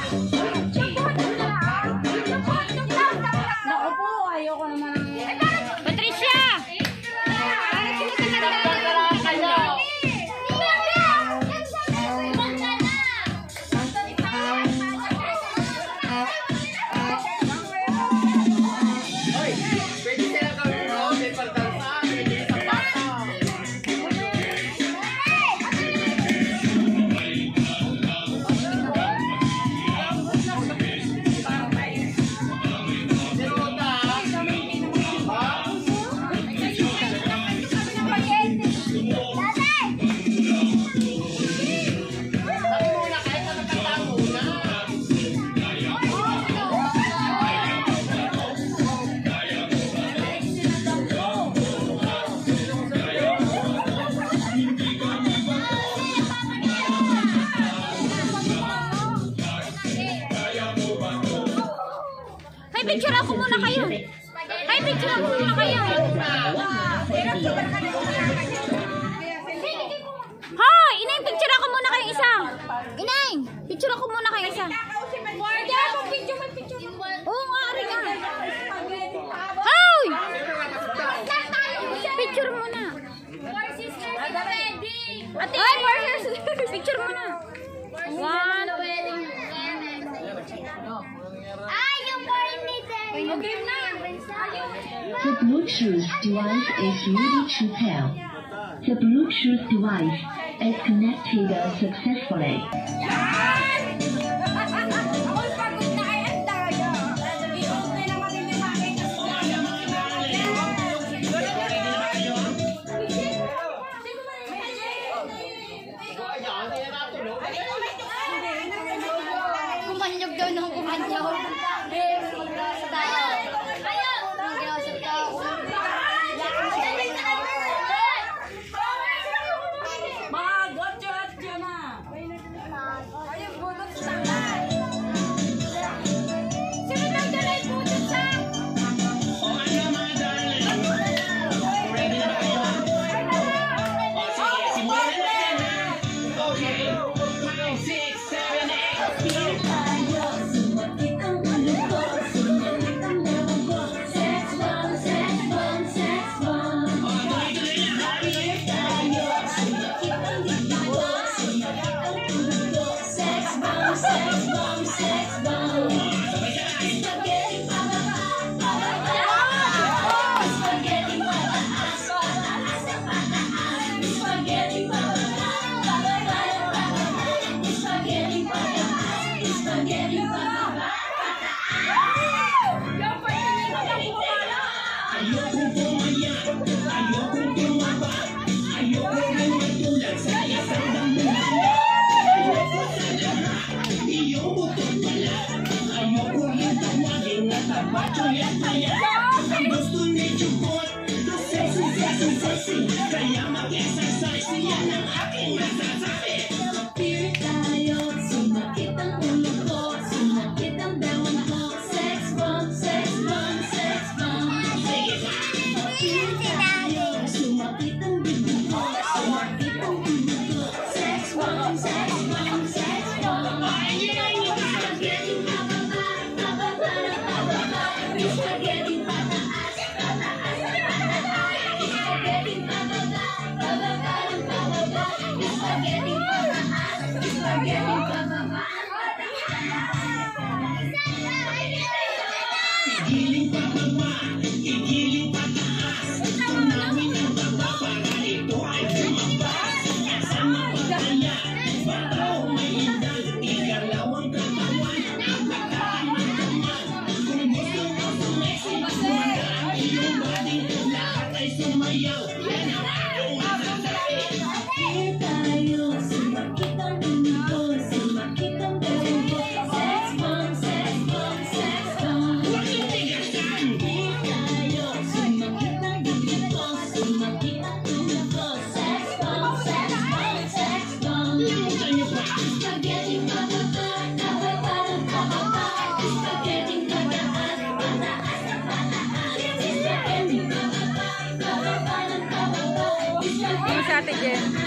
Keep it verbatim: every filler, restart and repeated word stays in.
Naku po, ayoko naman ng... Patricia! Hay, picture ako muna kayo. Hay, picture ako muna kayo. Hoy, Ineng, picture ako muna kayo isa. Ineng, picture ako muna kayo isa. Oo, maaari nga. Hoy! Picture muna. Ate, ay, picture muna. One, okay na. The Bluetooth device is ready to pair. The Bluetooth device is connected successfully. Kumanyog daw ng kumanyog. Kaya mag-exercise, yan ang aking masasabi. Appear tayo, sumakit ang ulo ko, sumakit ang dawan ko. Sex bomb, sex bomb, sex bomb. Appear tayo, sumakit ang bibig ko, sumakit ang ulo ko. Sex bomb, sex bomb, sex bomb. Spaghetti pababa, pababa, pababa. Spaghetti pataas, pataas, pataas. Spaghetti pababa, pababa, pababa. Spaghetti pataas, spaghetti pababa. Igiling pababa, igiling pataas. Tunawin ang baba para ito ay lumabas. Kasama pataya, bataw may indan. Igalaw ang katawan, magkakamang naman. Kung gusto mo sumexy, wala ang iyong body. Lahat ay sumayaw, yan ang aking masasabi. Appear tayo, sumakit ang ulo ko, sumakit ang dawan ko. Sex bomb, sex bomb, sex bomb. Bakit tigasan? Appear tayo, sumakit ang bibig ko, sumakit ang ulo ko. Sex bomb, sex bomb, sex bomb. Limutan niyo ba? Spaghetti pababa, pababa, pababa. Spaghetti pataas, pataas, pataas. Spaghetti pababa, pababa, pababa. Yung sa ate Jen.